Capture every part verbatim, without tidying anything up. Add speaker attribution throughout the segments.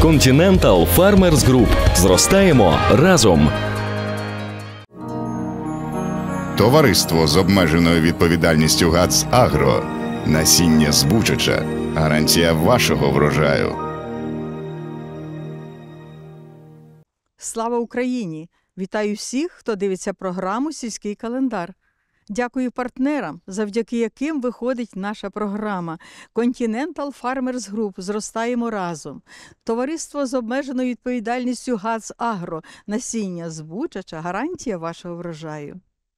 Speaker 1: Continental Farmers Group. Зростаємо разом.
Speaker 2: Товариство з обмеженою відповідальністю ГАЦ Агро. Насіння з Бучача. Гарантія вашого врожаю.
Speaker 3: Слава Україні! Вітаю всіх, хто дивиться програму «Сільський календар». Дякую партнерам, завдяки яким виходить наша програма Continental Farmers Group «Зростаємо разом», товариство з обмеженою відповідальністю ГАЦ Агро, насіння з Бучача, гарантія вашого врожаю.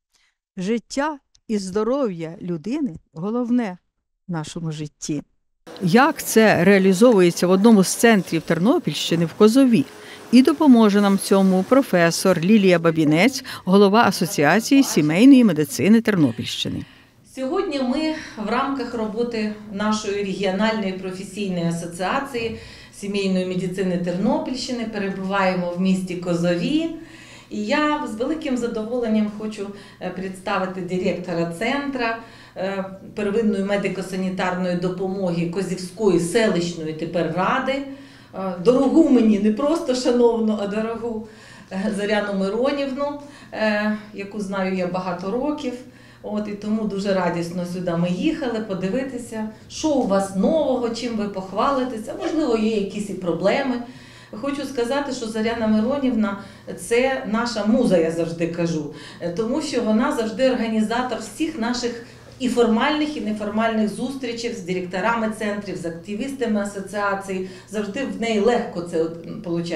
Speaker 3: Життя і здоров'я людини – головне в нашому житті. Як це реалізовується в одному з центрів Тернопільщини в Козові? І допоможе нам цьому професор Лілія Бабінець, голова Асоціації сімейної медицини Тернопільщини.
Speaker 4: Сьогодні ми в рамках роботи нашої регіональної професійної асоціації сімейної медицини Тернопільщини перебуваємо в місті Козові. І я з великим задоволенням хочу представити директора центру первинної медико-санітарної допомоги Козівської селищної тепер ради, дорогу мені, не просто шановну, а дорогу Зоряну Миронівну, яку знаю я багато років. От, і тому дуже радісно сюди ми їхали подивитися, що у вас нового, чим ви похвалитеся, можливо, є якісь і проблеми. Хочу сказати, що Зоряна Миронівна – це наша муза, я завжди кажу, тому що вона завжди організатор всіх наших і формальних, і неформальних зустрічей з директорами центрів, з активістами асоціації. Завжди в неї легко це виходить.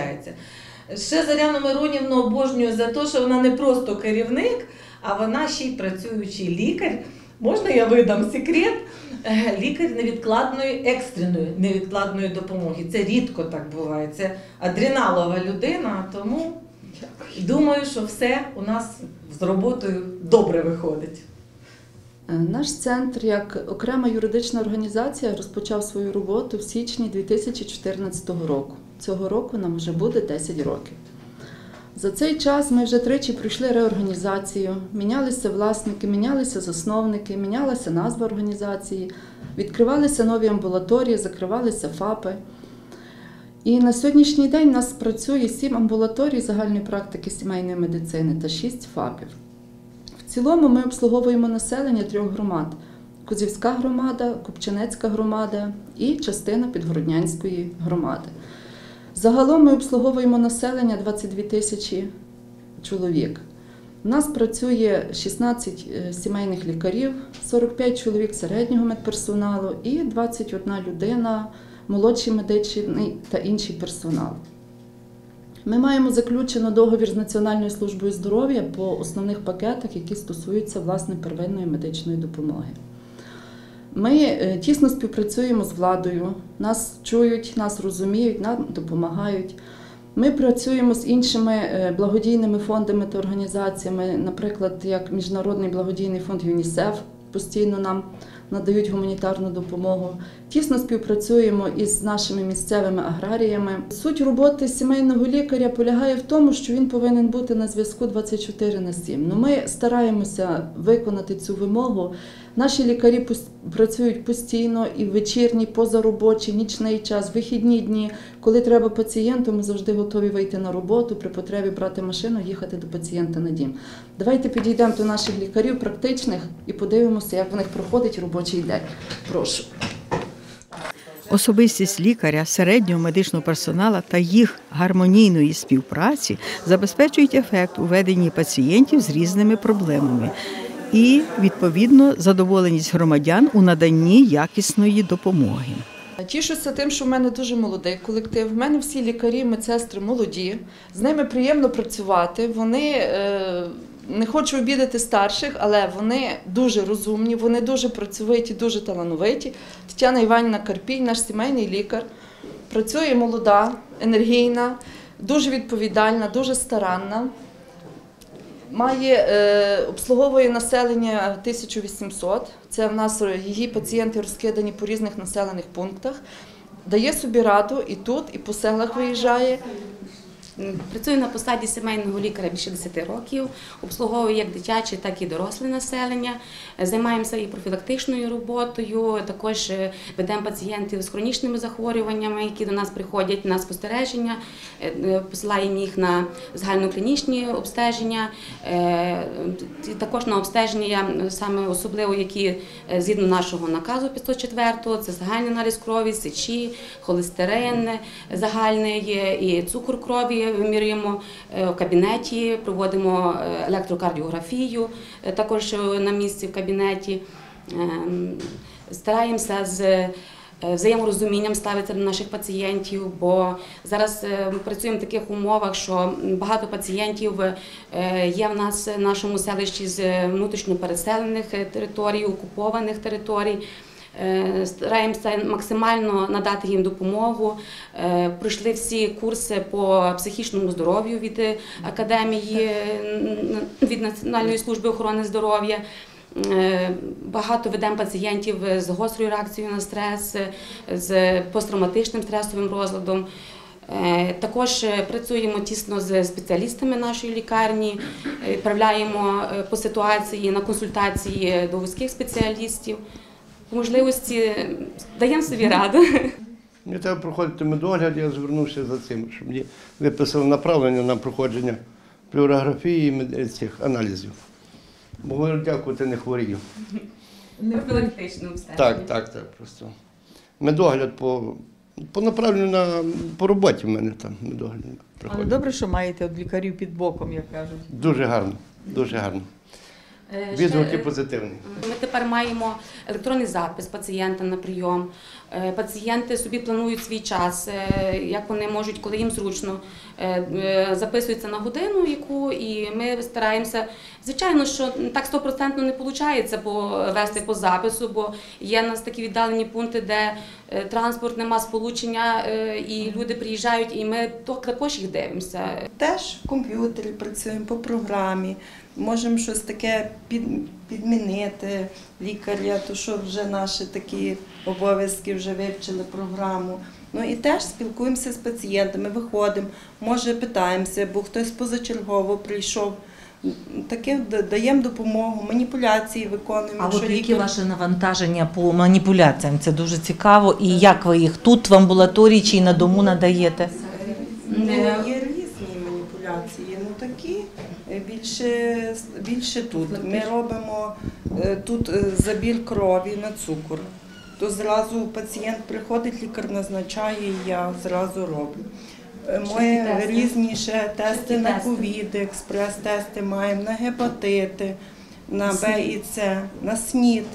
Speaker 4: Ще Зоряну Миронівну обожнюю за те, що вона не просто керівник, а вона ще й працюючий лікар. Можна я видам секрет? Лікар невідкладної, екстреної невідкладної допомоги. Це рідко так буває. Це адреналова людина, тому думаю, що все у нас з роботою добре виходить.
Speaker 5: Наш центр, як окрема юридична організація, розпочав свою роботу в січні дві тисячі чотирнадцятого року. Цього року нам вже буде десять років. За цей час ми вже тричі пройшли реорганізацію, мінялися власники, мінялися засновники, мінялася назва організації, відкривалися нові амбулаторії, закривалися ФАПи. І на сьогоднішній день у нас працює сім амбулаторій загальної практики сімейної медицини та шість ФАПів. В цілому ми обслуговуємо населення трьох громад – Козівська громада, Купчинецька громада і частина Підгороднянської громади. Загалом ми обслуговуємо населення двадцять дві тисячі чоловік. У нас працює шістнадцять сімейних лікарів, сорок п'ять чоловік середнього медперсоналу і двадцять одна людина, молодший медичний та інший персонал. Ми маємо заключено договір з Національною службою здоров'я по основних пакетах, які стосуються, власне, первинної медичної допомоги. Ми тісно співпрацюємо з владою, нас чують, нас розуміють, нам допомагають. Ми працюємо з іншими благодійними фондами та організаціями, наприклад, як Міжнародний благодійний фонд ЮНІСЕФ, постійно нам надають гуманітарну допомогу. Тісно співпрацюємо із нашими місцевими аграріями. Суть роботи сімейного лікаря полягає в тому, що він повинен бути на зв'язку двадцять чотири на сім. Ну, ми стараємося виконати цю вимогу. Наші лікарі працюють постійно і в вечірній, позаробочий, нічний час, вихідні дні. Коли треба пацієнту, ми завжди готові вийти на роботу, при потребі брати машину, їхати до пацієнта на дім. Давайте підійдемо до наших лікарів практичних і подивимося, як в них проходить робочий день. Прошу.
Speaker 3: Особистість лікаря, середнього медичного персоналу та їх гармонійної співпраці забезпечують ефект у веденні пацієнтів з різними проблемами і, відповідно, задоволеність громадян у наданні якісної допомоги.
Speaker 5: Тішуся тим, що в мене дуже молодий колектив. В мене всі лікарі, медсестри молоді, з ними приємно працювати. Вони, е, не хочу обідати старших, але вони дуже розумні, вони дуже працьовиті, дуже талановиті. Тетяна Іванівна Карпій, наш сімейний лікар, працює молода, енергійна, дуже відповідальна, дуже старанна. Має, е, обслуговує населення тисячу вісімсот, це в нас її пацієнти розкидані по різних населених пунктах, дає собі раду і тут, і по селах виїжджає.
Speaker 6: Працюю на посаді сімейного лікаря більше десяти років, обслуговую як дитяче, так і доросле населення. Займаємося і профілактичною роботою, також ведемо пацієнтів з хронічними захворюваннями, які до нас приходять на спостереження, посилаємо їх на загальноклінічні обстеження, також на обстеження, саме особливо, які згідно нашого наказу п'ятсот четвертого, це загальний аналіз крові, сечі, холестерин загальний і цукор крові вимірюємо в кабінеті, проводимо електрокардіографію також на місці в кабінеті. Стараємося з взаєморозумінням ставитися до наших пацієнтів, бо зараз ми працюємо в таких умовах, що багато пацієнтів є в нас в нашому селищі з внутрішньо переселених територій, окупованих територій. Стараємося максимально надати їм допомогу. Пройшли всі курси по психічному здоров'ю від академії, від Національної служби охорони здоров'я. Багато ведемо пацієнтів з гострою реакцією на стрес, з посттравматичним стресовим розладом. Також працюємо тісно з спеціалістами нашої лікарні, відправляємо по ситуації на консультації до вузьких спеціалістів. По можливості даємо собі раду.
Speaker 7: Мені треба проходити медогляд, я звернувся за цим, щоб мені виписали направлення на проходження флюорографії і цих аналізів. Бо, говорю, дякувати, не хворію.
Speaker 6: Не профілактично обстеження.
Speaker 7: Так, так, так, просто. Медогляд по, по направленню на, по роботі в мене там медогляд проходить.
Speaker 3: Але добре, що маєте от лікарів під боком, як кажуть.
Speaker 7: Дуже гарно, дуже гарно. Відгуки позитивні.
Speaker 6: Ми тепер маємо електронний запис пацієнта на прийом. Пацієнти собі планують свій час, як вони можуть, коли їм зручно. Записуються на годину, яку, і ми стараємося. Звичайно, що так стопроцентно не виходить вести по запису, бо є в нас такі віддалені пункти, де транспорт, нема сполучення, і люди приїжджають, і ми також їх дивимося.
Speaker 8: Теж в комп'ютері працюємо по програмі, можемо щось таке під, підмінити лікаря, то що вже наші такі обов'язки, вже вивчили програму. Ну і теж спілкуємося з пацієнтами, виходимо, може питаємося, бо хтось позачергово прийшов. Таке даємо допомогу, маніпуляції виконуємо.
Speaker 4: А от які лікар... ваше навантаження по маніпуляціям? Це дуже цікаво. І як ви їх тут в амбулаторії чи на дому надаєте?
Speaker 8: Ну, є різні маніпуляції, ну такі, більше, більше тут. Ми робимо тут забір крові на цукор. То зразу пацієнт приходить, лікар назначає, і я зразу роблю. Ми різні ще тести на ковід, експрес-тести маємо, на гепатити, на Б і С, на СНІД.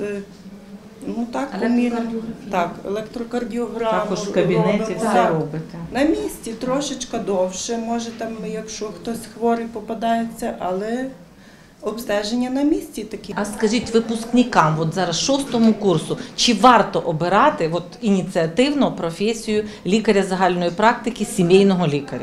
Speaker 8: Ну так,
Speaker 4: електрокардіографію.
Speaker 8: Так, електрокардіограму.
Speaker 4: Також в кабінеті
Speaker 8: робимо.
Speaker 4: все
Speaker 8: Так.
Speaker 4: робите.
Speaker 8: На місці трошечки довше, може там, якщо хтось хворий попадається, але обстеження на місці такі.
Speaker 4: А скажіть випускникам, от зараз шостому курсу, чи варто обирати от, ініціативно професію лікаря загальної практики, сімейного лікаря?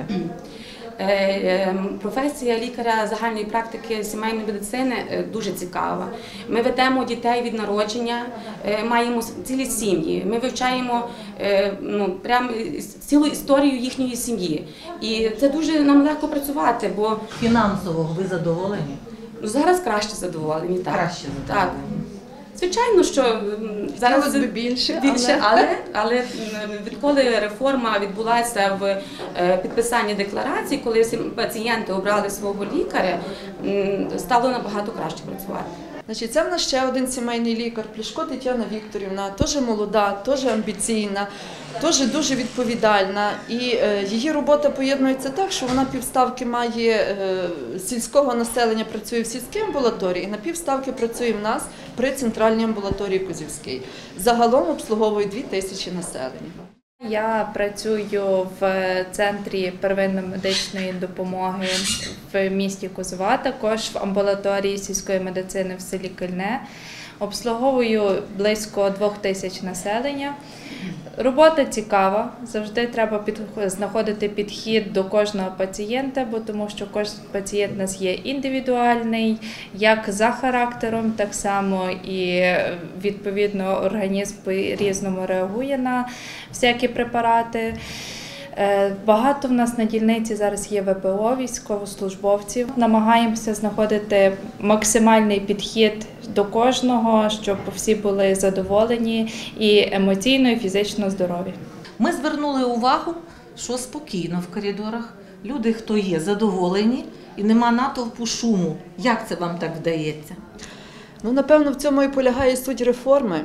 Speaker 6: Професія лікаря загальної практики сімейної медицини дуже цікава. Ми ведемо дітей від народження, маємо цілі сім'ї. Ми вивчаємо ну, прям цілу історію їхньої сім'ї. І це дуже нам легко працювати, бо
Speaker 4: Фінансово ви задоволені?
Speaker 6: зараз краще задоволені. Так.
Speaker 4: Краще задоволені.
Speaker 6: Так. Звичайно, що зараз
Speaker 5: би більше,
Speaker 6: більше
Speaker 5: але...
Speaker 6: але, але відколи реформа відбулася в підписанні декларації, коли всі пацієнти обрали свого лікаря, стало набагато краще працювати.
Speaker 5: Значить, це в нас ще один сімейний лікар, Плішко Тетяна Вікторівна, теж молода, теж амбіційна, теж дуже відповідальна. І е, її робота поєднується так, що вона півставки має е, сільського населення, працює в сільській амбулаторії, і на півставки працює в нас при центральній амбулаторії Козівській. Загалом обслуговує дві тисячі населення.
Speaker 9: Я працюю в центрі первинної медичної допомоги в місті Козова, також в амбулаторії сільської медицини в селі Кільне. Обслуговую близько двох тисяч населення. Робота цікава, завжди треба під, знаходити підхід до кожного пацієнта, бо тому що кожен пацієнт у нас є індивідуальний, як за характером, так само і відповідно організм по-різному реагує на всякі препарати. Багато в нас на дільниці зараз є ве пе о, військовослужбовців. Намагаємося знаходити максимальний підхід до кожного, щоб всі були задоволені і емоційно, і фізично здорові.
Speaker 4: Ми звернули увагу, що спокійно в коридорах, люди, хто є, задоволені і нема натовпу шуму. Як це вам так вдається?
Speaker 5: Ну, напевно, в цьому і полягає суть реформи,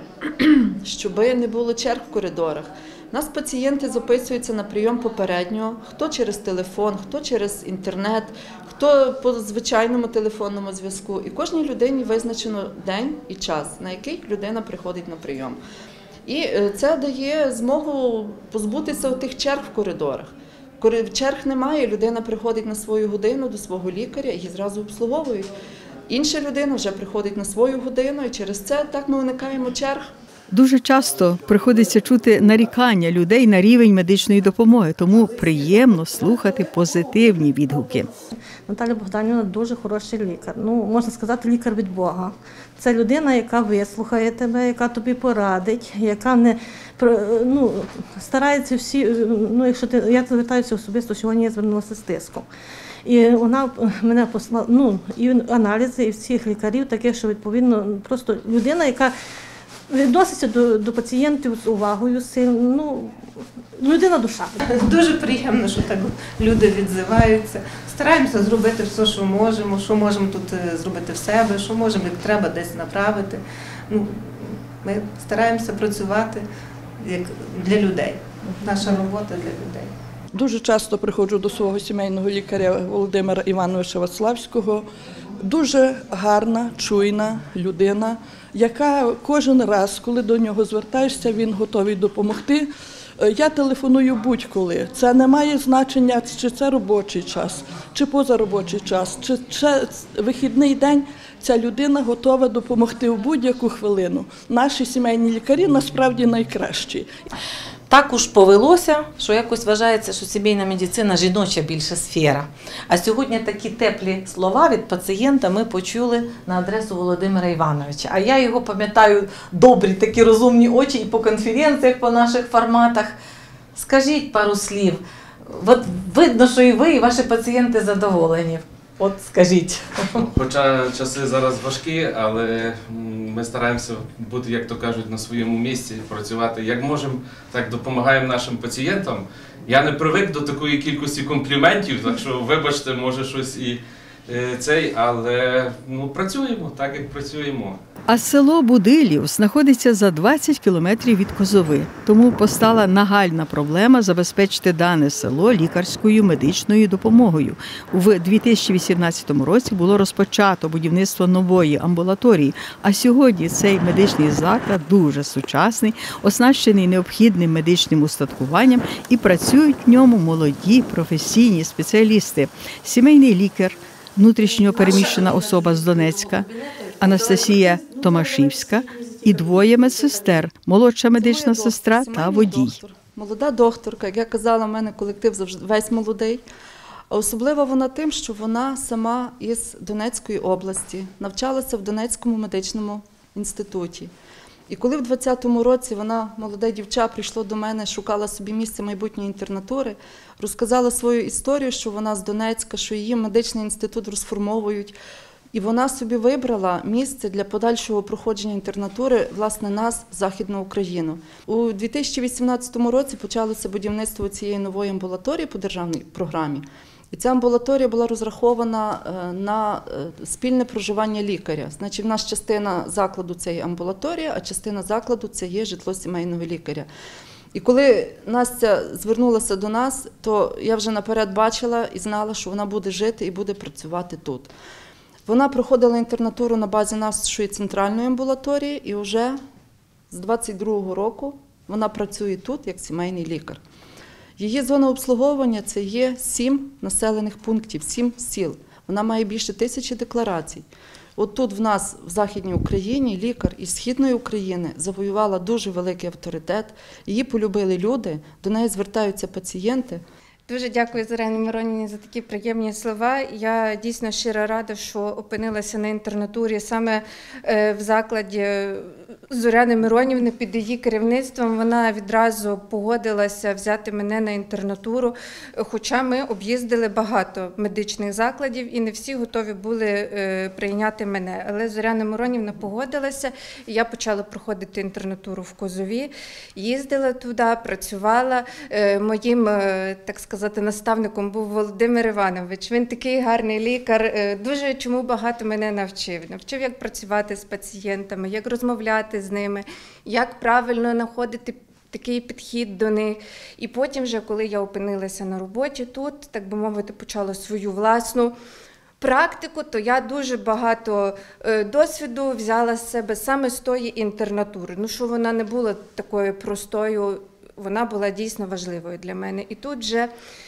Speaker 5: щоб не було черг в коридорах. У нас пацієнти записуються на прийом попередньо, хто через телефон, хто через інтернет, хто по звичайному телефонному зв'язку. І кожній людині визначено день і час, на який людина приходить на прийом. І це дає змогу позбутися тих черг в коридорах. Черг немає, людина приходить на свою годину до свого лікаря і її зразу обслуговують. Інша людина вже приходить на свою годину, і через це так ми уникаємо черг.
Speaker 3: Дуже часто приходиться чути нарікання людей на рівень медичної допомоги, тому приємно слухати позитивні відгуки.
Speaker 10: Наталя Богданівна дуже хороший лікар. Ну, можна сказати, лікар від Бога. Це людина, яка вислухає тебе, яка тобі порадить, яка не ну, старається всі, ну, якщо ти, я звертаюся особисто, сьогодні я звернулася з тиском. І вона мене послала, ну, і аналізи, і всіх лікарів, таке, що відповідно, просто людина, яка відноситься до, до пацієнтів з увагою, ну, людина душа.
Speaker 11: Дуже приємно, що так люди відзиваються. Стараємося зробити все, що можемо, що можемо тут зробити в себе, що можемо, як треба, десь направити. Ну, ми стараємося працювати як для людей. Наша робота для людей.
Speaker 12: Дуже часто приходжу до свого сімейного лікаря Володимира Івановича Вацлавського. Дуже гарна, чуйна людина, яка кожен раз, коли до нього звертаєшся, він готовий допомогти. Я телефоную будь-коли. Це не має значення, чи це робочий час, чи позаробочий час, чи це вихідний день. Ця людина готова допомогти в будь-яку хвилину. Наші сімейні лікарі насправді найкращі.
Speaker 4: Так уж повелося, що якось вважається, що сімейна медицина – жіноча більша сфера. А сьогодні такі теплі слова від пацієнта ми почули на адресу Володимира Івановича. А я його пам'ятаю добрі такі розумні очі і по конференціях, по наших форматах. Скажіть пару слів. От видно, що і ви, і ваші пацієнти задоволені. От скажіть.
Speaker 13: Хоча часи зараз важкі, але ми стараємося бути, як то кажуть, на своєму місці, працювати як можемо, так допомагаємо нашим пацієнтам. Я не привик до такої кількості компліментів, так що вибачте, може щось і цей, але ну, працюємо так, як працюємо.
Speaker 3: А село Будилів знаходиться за двадцять кілометрів від Козови, тому постала нагальна проблема забезпечити дане село лікарською медичною допомогою. У дві тисячі вісімнадцятому році було розпочато будівництво нової амбулаторії, а сьогодні цей медичний заклад дуже сучасний, оснащений необхідним медичним устаткуванням і працюють в ньому молоді професійні спеціалісти. Сімейний лікар, внутрішньо переміщена особа з Донецька, Анастасія Томашівська і двоє медсестер, молодша медична сестра та водій.
Speaker 5: Молода докторка, як я казала, в мене колектив завжди весь молодий. А особливо вона тим, що вона сама із Донецької області, навчалася в Донецькому медичному інституті. І коли в двадцятому році вона, молоде дівча, прийшла до мене, шукала собі місце майбутньої інтернатури, розказала свою історію, що вона з Донецька, що її медичний інститут розформовують. І вона собі вибрала місце для подальшого проходження інтернатури, власне, нас, Західну Україну. У дві тисячі вісімнадцятому році почалося будівництво цієї нової амбулаторії по державній програмі. І ця амбулаторія була розрахована на спільне проживання лікаря. Значить, в нас частина закладу – це є амбулаторія, а частина закладу – це є житло сімейного лікаря. І коли Настя звернулася до нас, то я вже наперед бачила і знала, що вона буде жити і буде працювати тут. Вона проходила інтернатуру на базі нашої центральної амбулаторії і вже з двадцять другого року вона працює тут як сімейний лікар. Її зона обслуговування – це є сім населених пунктів, сім сіл. Вона має більше тисячі декларацій. От тут в нас, в Західній Україні, лікар із Східної України завоювала дуже великий авторитет. Її полюбили люди, до неї звертаються пацієнти.
Speaker 14: Дуже дякую Зоряні Миронівні за такі приємні слова. Я дійсно щиро рада, що опинилася на інтернатурі саме в закладі Зоряни Миронівни, під її керівництвом, вона відразу погодилася взяти мене на інтернатуру, хоча ми об'їздили багато медичних закладів і не всі готові були прийняти мене. Але Зоряна Миронівна погодилася, і я почала проходити інтернатуру в Козові, їздила туди, працювала. Моїм, так сказати, наставником був Володимир Іванович. Він такий гарний лікар, дуже чому багато мене навчив. Навчив, як працювати з пацієнтами, як розмовляти з ними, як правильно знаходити такий підхід до них. І потім вже, коли я опинилася на роботі тут, так би мовити, почала свою власну практику, то я дуже багато досвіду взяла з себе саме з тої інтернатури. Ну, що вона не була такою простою, вона була дійсно важливою для мене. І тут вже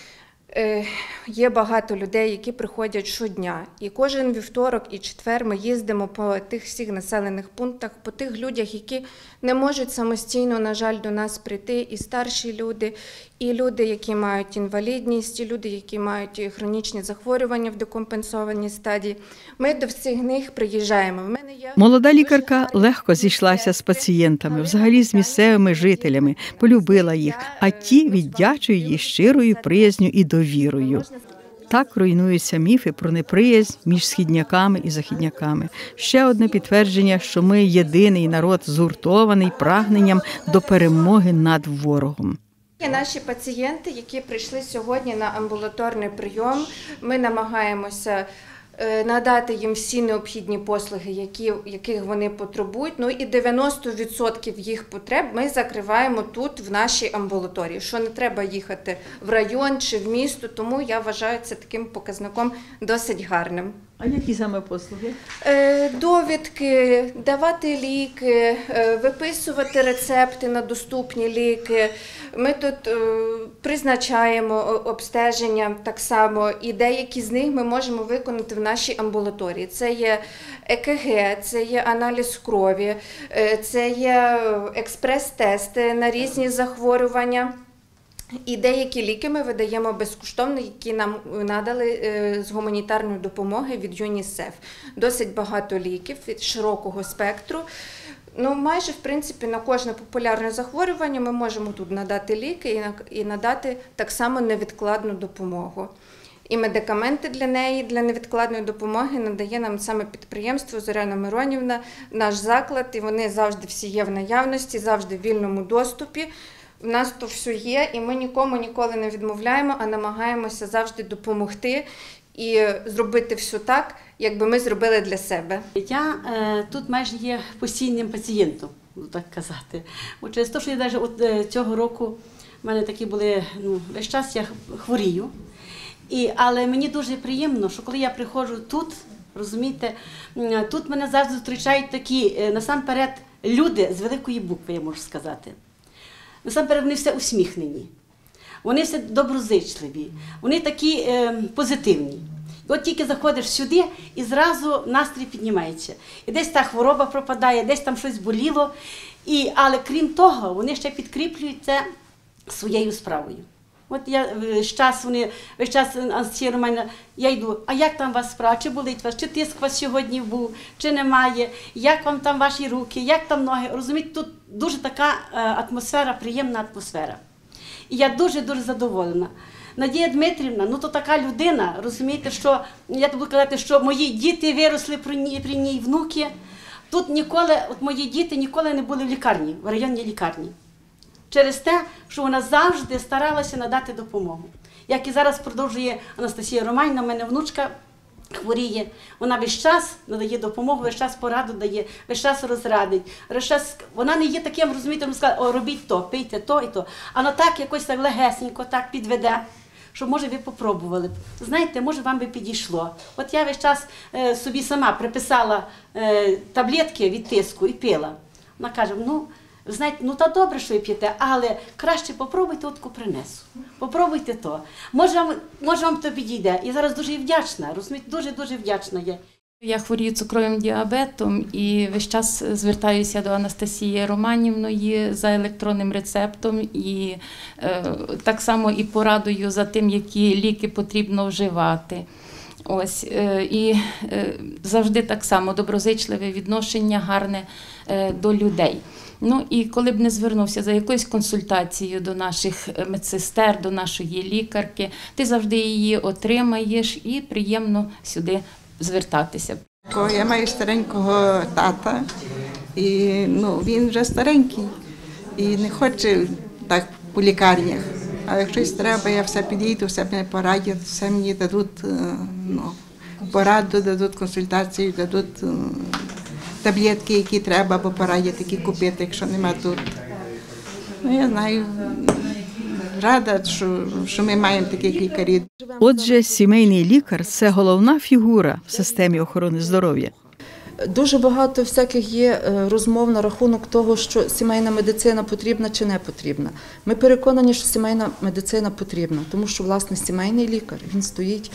Speaker 14: є багато людей, які приходять щодня. І кожен вівторок і четвер ми їздимо по тих всіх населених пунктах, по тих людях, які не можуть самостійно, на жаль, до нас прийти. І старші люди, і люди, які мають інвалідність, і люди, які мають хронічні захворювання в декомпенсованій стадії. Ми до всіх них приїжджаємо. В мене є...
Speaker 3: Молода лікарка легко зійшлася з пацієнтами, взагалі з місцевими жителями, полюбила їх, а ті віддячують їй щирою приязню і довірою. Так руйнуються міфи про неприязнь між східняками і західняками. Ще одне підтвердження, що ми єдиний народ, згуртований прагненням до перемоги над ворогом.
Speaker 14: Наші пацієнти, які прийшли сьогодні на амбулаторний прийом, ми намагаємося надати їм всі необхідні послуги, які, яких вони потребують. Ну і дев'яносто відсотків їх потреб ми закриваємо тут, в нашій амбулаторії, що не треба їхати в район чи в місто, тому я вважаю це таким показником досить гарним.
Speaker 3: А які саме послуги?
Speaker 14: Довідки, давати ліки, виписувати рецепти на доступні ліки. Ми тут призначаємо обстеження так само, і деякі з них ми можемо виконати в нашій амбулаторії. Це є е ка ге, це є аналіз крові, це є експрес-тести на різні захворювання. І деякі ліки ми видаємо безкоштовно, які нам надали з гуманітарної допомоги від ЮНІСЕФ. Досить багато ліків від широкого спектру. Ну, майже, в принципі, на кожне популярне захворювання ми можемо тут надати ліки і надати так само невідкладну допомогу. І медикаменти для неї, для невідкладної допомоги надає нам саме підприємство Зоряна Миронівна, наш заклад, і вони завжди всі є в наявності, завжди в вільному доступі. У нас то все є, і ми нікому ніколи не відмовляємо, а намагаємося завжди допомогти і зробити все так, якби ми зробили для себе.
Speaker 15: Я е, тут майже є постійним пацієнтом, так казати. Бо через те, що я навіть от, е, цього року, в мене такі були, ну, весь час я хворію. І, але мені дуже приємно, що коли я приходжу тут, розумієте, тут мене завжди зустрічають такі, е, насамперед, люди з великої букви, я можу сказати. Насамперед, вони все усміхнені, вони все доброзичливі, вони такі е, позитивні. І от тільки заходиш сюди, і зразу настрій піднімається. І десь та хвороба пропадає, десь там щось боліло. І, але крім того, вони ще підкріплюють це своєю справою. От я весь час, вони, весь час Анастасія Романівна, я йду, а як там вас справа, чи болить вас, чи тиск у вас сьогодні був, чи немає, як вам там ваші руки, як там ноги, розумієте, тут дуже така атмосфера, приємна атмосфера. І я дуже-дуже задоволена. Надія Дмитрівна, ну то така людина, розумієте, що, я буду казати, що мої діти виросли при ній, при ній внуки, тут ніколи, от мої діти ніколи не були в лікарні, в районній лікарні. Через те, що вона завжди старалася надати допомогу. Як і зараз продовжує Анастасія Романівна, в мене внучка хворіє, вона весь час надає допомогу, весь час пораду дає, весь час розрадить. Весь час... Вона не є таким, розумієте, вона сказала, о, робіть то, пийте то і то. А вона так якось так легесенько так підведе, що, може, ви попробували б. Знаєте, може, вам би підійшло. От я весь час е, собі сама приписала е, таблетки від тиску і пила. Вона каже, ну, знаєте, ну та добре, що ви п'єте, але краще попробуйте, отку принесу. Попробуйте то. Може вам, може вам то підійде. І зараз дуже вдячна, розумієте, дуже-дуже вдячна є.
Speaker 16: Я хворію цукровим діабетом і весь час звертаюся до Анастасії Романівної за електронним рецептом і е, так само і порадою за тим, які ліки потрібно вживати. Ось, і завжди так само доброзичливе відношення, гарне до людей. Ну і коли б не звернувся за якоюсь консультацією до наших медсестер, до нашої лікарки, ти завжди її отримаєш і приємно сюди звертатися.
Speaker 17: Я маю старенького тата, і ну, він вже старенький і не хоче так у лікарнях. А якщо щось треба, я все підійду, все мене порадять, все мені дадуть ну, пораду, дадуть консультацію, дадуть таблетки, які треба, або порадять, які купити, якщо нема тут. Ну, я знаю, рада, що, що ми маємо таких лікарів.
Speaker 3: Отже, сімейний лікар – це головна фігура в системі охорони здоров'я.
Speaker 5: Дуже багато всяких є розмов на рахунок того, що сімейна медицина потрібна чи не потрібна. Ми переконані, що сімейна медицина потрібна, тому що, власне, сімейний лікар, він стоїть,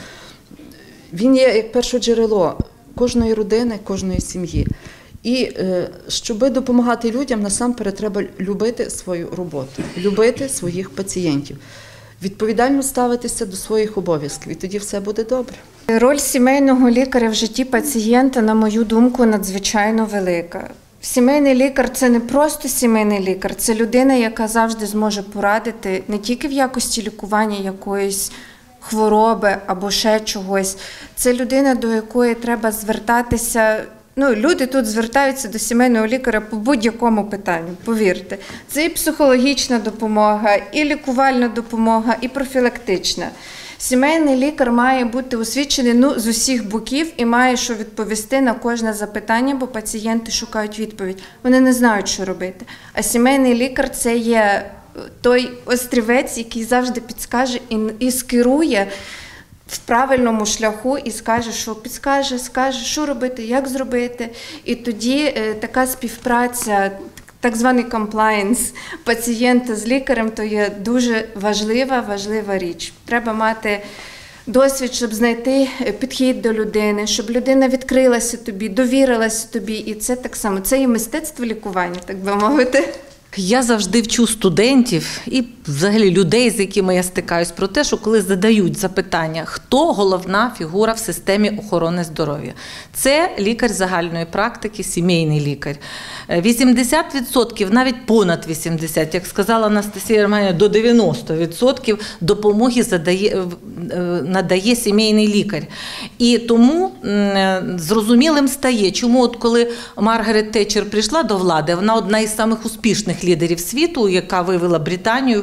Speaker 5: він є як перше джерело кожної родини, кожної сім'ї. І щоб допомагати людям, насамперед треба любити свою роботу, любити своїх пацієнтів, відповідально ставитися до своїх обов'язків, і тоді все буде добре.
Speaker 14: Роль сімейного лікаря в житті пацієнта, на мою думку, надзвичайно велика. Сімейний лікар – це не просто сімейний лікар, це людина, яка завжди зможе порадити не тільки в якості лікування якоїсь хвороби або ще чогось. Це людина, до якої треба звертатися. Ну, люди тут звертаються до сімейного лікаря по будь-якому питанню, повірте. Це і психологічна допомога, і лікувальна допомога, і профілактична. Сімейний лікар має бути освічений ну, з усіх боків і має що відповісти на кожне запитання, бо пацієнти шукають відповідь. Вони не знають, що робити. А сімейний лікар – це є той острівець, який завжди підскаже і, і скерує в правильному шляху і скаже, що підскаже, скаже, що робити, як зробити. І тоді е, така співпраця, так званий комплаєнс пацієнта з лікарем, то є дуже важлива, важлива річ. Треба мати досвід, щоб знайти підхід до людини, щоб людина відкрилася тобі, довірилася тобі. І це так само, це і мистецтво лікування, так би мовити.
Speaker 18: Я завжди вчу студентів і взагалі людей, з якими я стикаюсь, про те, що коли задають запитання, хто головна фігура в системі охорони здоров'я. Це лікар загальної практики, сімейний лікар. вісімдесят відсотків, навіть понад вісімдесят відсотків, як сказала Анастасія Романівна, до дев'яносто відсотків допомоги задає, надає сімейний лікар. І тому зрозумілим стає, чому от коли Маргарет Тетчер прийшла до влади, вона одна із самих успішних лідерів світу, яка вивела Британію,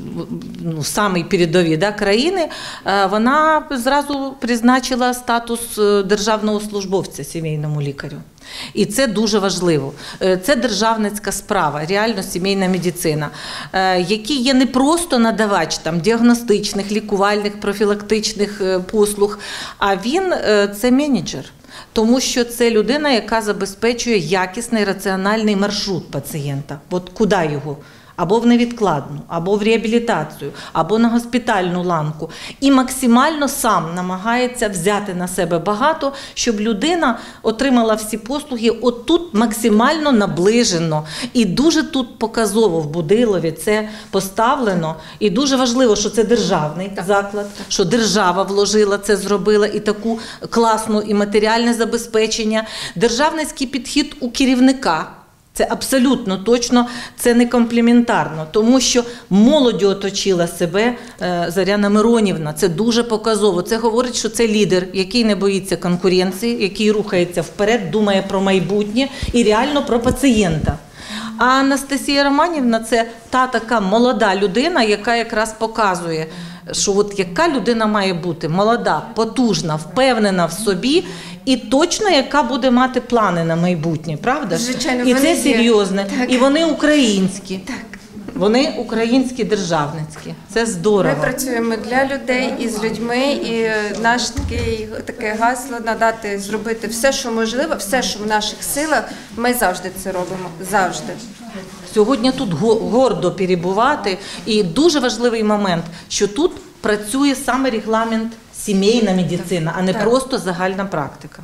Speaker 18: ну, самі передові да, країни, вона зразу призначила статус державного службовця сімейному лікарю. І це дуже важливо. Це державницька справа, реально сімейна медицина, який є не просто надавач там, діагностичних, лікувальних, профілактичних послуг, а він – це менеджер. Тому що це людина, яка забезпечує якісний раціональний маршрут пацієнта. От куди його? Або в невідкладну, або в реабілітацію, або на госпітальну ланку. І максимально сам намагається взяти на себе багато, щоб людина отримала всі послуги отут максимально наближено. І дуже тут показово в Будилові це поставлено. І дуже важливо, що це державний так, заклад, так. що держава вложила це, зробила і таку класну і матеріальне забезпечення. Державницький підхід у керівника. Це абсолютно точно, це не компліментарно, тому що молоддю оточила себе Зоряна Миронівна, це дуже показово. Це говорить, що це лідер, який не боїться конкуренції, який рухається вперед, думає про майбутнє і реально про пацієнта. А Анастасія Романівна – це та така молода людина, яка якраз показує, що от яка людина має бути молода, потужна, впевнена в собі і точно яка буде мати плани на майбутнє, правда?
Speaker 14: Звичайно,
Speaker 18: і це
Speaker 14: є.
Speaker 18: серйозне,
Speaker 14: Так.
Speaker 18: і вони українські.
Speaker 14: Так.
Speaker 18: Вони українські державницькі. Це здорово.
Speaker 14: Ми працюємо для людей і з людьми, і наш такий, таке гасло надати, зробити все, що можливо, все, що в наших силах, ми завжди це робимо, завжди.
Speaker 18: Сьогодні тут гордо перебувати, і дуже важливий момент, що тут працює саме регламент сімейна медицина, а не так. просто загальна практика.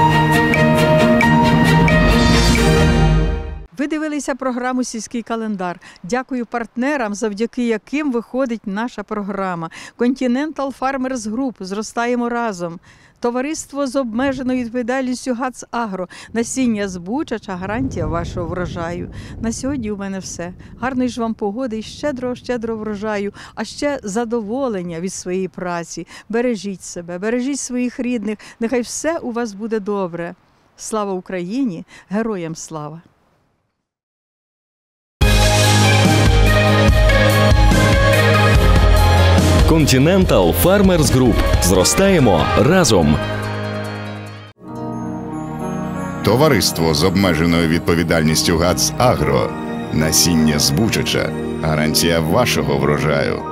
Speaker 3: Ви дивилися програму «Сільський календар». Дякую партнерам, завдяки яким виходить наша програма. Continental Farmers Group. Зростаємо разом. Товариство з обмеженою відповідальністю ГАЦ Агро. Насіння збучача, гарантія вашого врожаю. На сьогодні у мене все. Гарної ж вам погоди і щедро-щедро врожаю, а ще задоволення від своєї праці. Бережіть себе, бережіть своїх рідних, нехай все у вас буде добре. Слава Україні! Героям слава!
Speaker 1: Continental Farmers Group. Зростаємо разом.
Speaker 2: Товариство з обмеженою відповідальністю ГАЦ Агро. Насіння збучача. Гарантія вашого врожаю.